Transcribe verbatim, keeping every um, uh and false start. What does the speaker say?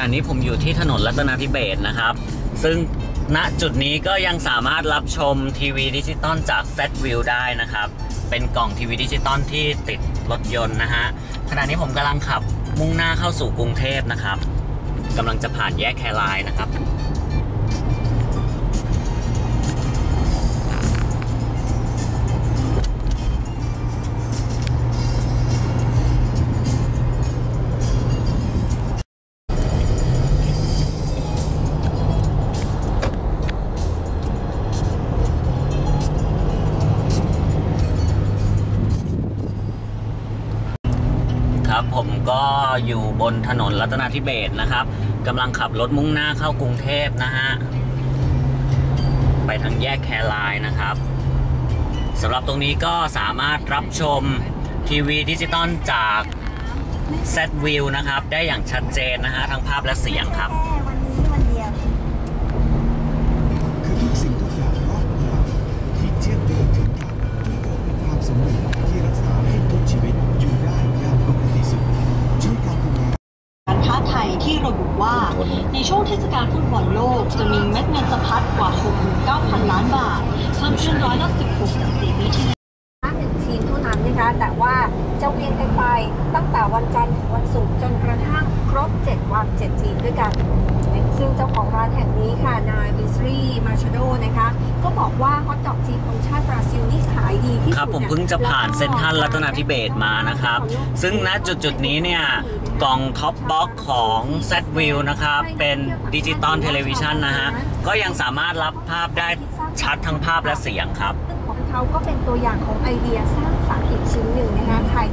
นี้ผมอยู่ที่ถนนรัตนาธิเบศรนะครับซึ่งณจุดนี้ก็ยังสามารถรับชมทีวีดิจิตอลจาก แซด วิว ได้นะครับเป็นกล่องทีวีดิจิตอลที่ติดรถยนต์นะฮะขณะนี้ผมกำลังขับมุ่งหน้าเข้าสู่กรุงเทพนะครับกำลังจะผ่านแยกแคไลน์นะครับครับผมก็อยู่บนถนนรัตนาธิเบศรนะครับกำลังขับรถมุ่งหน้าเข้ากรุงเทพนะฮะไปทางแยกแคไลน์นะครับสำหรับตรงนี้ก็สามารถรับชมทีวีดิจิตอลจาก แซด วิว นะครับได้อย่างชัดเจนนะฮะทั้งภาพและเสียงครับวันนี้วันเดียวคือทุกสิ่งทุกอย่างรอบตัวที่เทียบเทียบถึงกันที่เกิดเป็นความสมดุลที่รักษาให้ทุกชีวิตอยู่ได้อย่างปกติสุขช่วยการทำงานการค้าไทยที่ระบุว่าในช่วงเทศกาลฟุตบอลโลกจะมีเม็ดเงินสะพัดกว่า หกหมื่นเก้าพัน ล้านบาทเพิ่มขึ้นร้อยละสิบหกจากสี่ปีที่แล้วหนึ่งทีมเท่านั้นนะคะแต่ว่าจะเวียนกันไปตั้งแต่วันจันทร์ถึงวันศุกร์จนกระทั่งครบเจ็ดวันเจ็ดทีมด้วยกันซึ่งเจ้าของร้านแห่งนี้ค่ะนายบิสรีมาชาโดนะคะก็บอกว่าฮอทดอกทีมของชาติบราซิลนี่ขายดีที่สุดครับผมเพิ่งจะผ่านเซ็นทรัลรัตนาธิเบศรมานะครับซึ่งณจุดจุดนี้เนี่ยกล่องท็อปบ็อกของ แซด วิว นะครับเป็นดิจิตอลเทเลวิชันนะฮะก็ยังสามารถรับภาพได้ชัดทั้งภาพและเสียงครับของเขาก็เป็นตัวอย่างของไอเดียสร้างสรรค์อีกชิ้นหนึ่งนะคะไทย